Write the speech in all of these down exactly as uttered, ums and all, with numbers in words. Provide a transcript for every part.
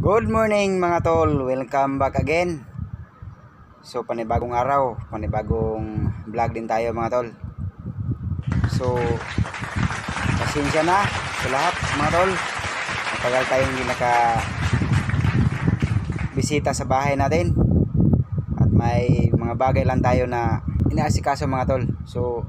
Good morning mga tol, welcome back again. So panibagong araw, panibagong vlog din tayo mga tol. So pasensya na sa lahat mga tol, matagal tayong hindi naka bisita sa bahay natin at may mga bagay lang tayo na inaasikaso mga tol. So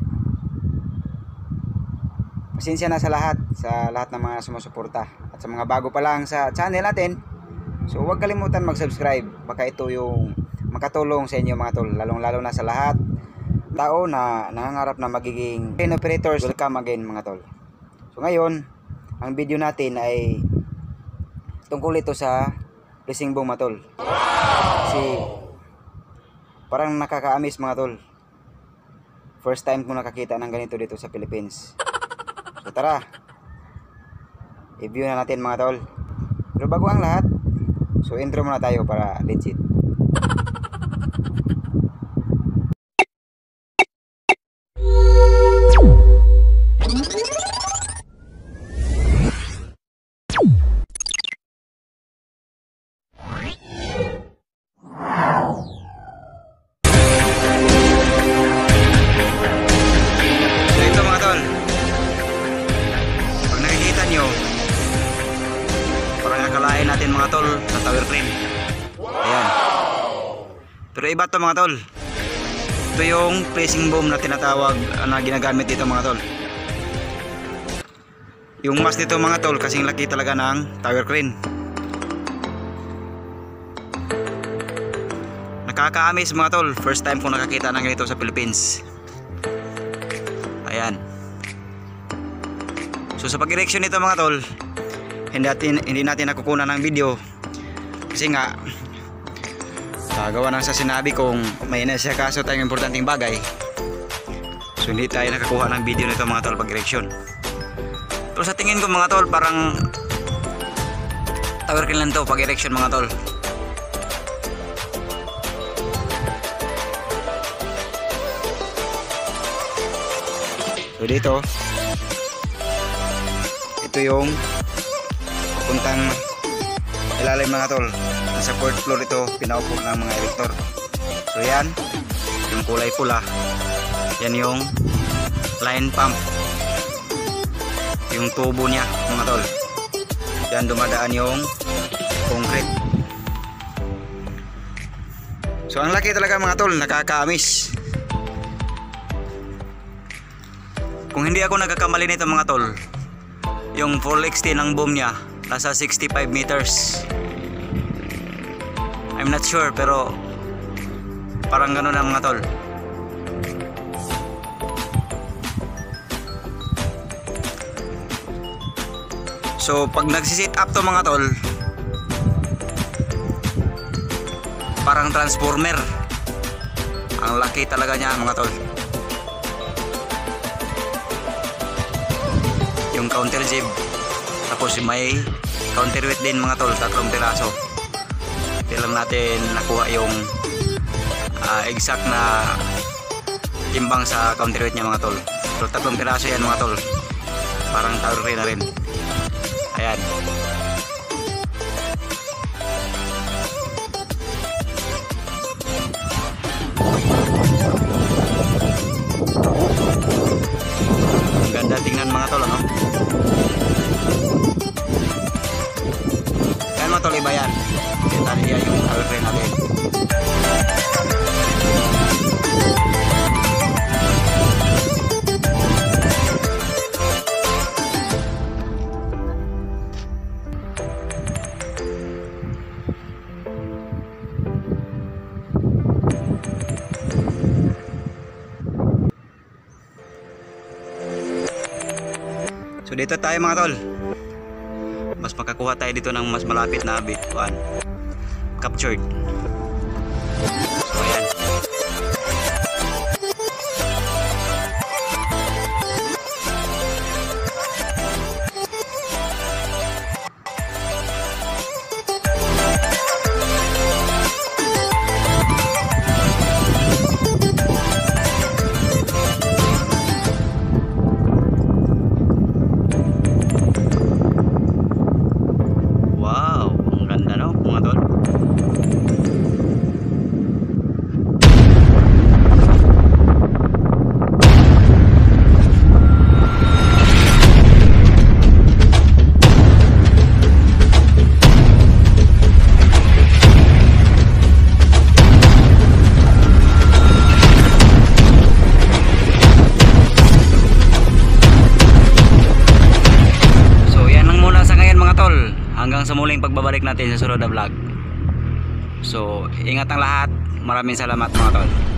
pasensya na sa lahat, sa lahat ng mga sumusuporta at sa mga bago pa lang sa channel natin. So huwag kalimutan mag-subscribe, baka ito yung makatulong sa inyo mga tol, lalong lalo na sa lahat tao na nangangarap na magiging crane operators. Welcome again mga tol. So ngayon ang video natin ay tungkol ito sa racing boom mga tol. Kasi parang nakakaamis mga tol, first time ko nakakita ng ganito dito sa Philippines. So tara, i-view na natin mga tol. Pero bago ang lahat, so intro muna tayo para legit. So ito mga tol, pag nakikita nyo, parang akalain natin mga tol sa tower crane. Ayan. Pero iba to mga tol. Ito yung pressing boom na tinatawag na ginagamit dito mga tol. Yung mast nito mga tol kasing laki talaga ng tower crane. Nakaka-amaze mga tol, first time ko nakakita ng ganito sa Philippines. Ayan. So sa pag-erection nito mga tol, hindi natin, hindi natin nakukunan ng video kasi nga uh, gawa ng sa sinabi kong may nasikaso tayong importanteng bagay, so hindi tayo nakakuha ng video nito mga tol pag ereksyon. Pero sa tingin ko mga tol parang tower crane lang to pag ereksyon mga tol. So dito ito yung puntang ilalim mga tol. Sa fourth floor ito pinaupo ng mga erector. So yan yung kulay pula, yan yung line pump, yung tubo niya mga tol. Yan dumadaan yung concrete. So ang laki talaga mga tol, nakakaamis. Kung hindi ako nagkakamali nito mga tol, yung full extent ng boom niya nasa sixty-five meters. I'm not sure pero parang gano'n na mga tol. So pag nagsisit up to mga tol, parang transformer. Ang laki talaga niya mga tol. Yung counter jib, tapos may counterweight din mga tol, tatlong piraso. Hindi lang natin nakuha yung uh, exact na timbang sa counterweight niya mga tol. Pero tatlong piraso yan mga tol, parang tower crane na rin. Ayan. Ang ganda tingnan mga tol, ano? Yan mga tol, iba yan. Kita niya yung tower crane natin. So dito tayo mga tol, mas makakuha tayo dito ng mas malapit na bit one captured. So ayan. Wow, ang ganda no. hanggang sa muling pagbabalik natin sa sunod na vlog. So ingat ang lahat, maraming salamat mga tol.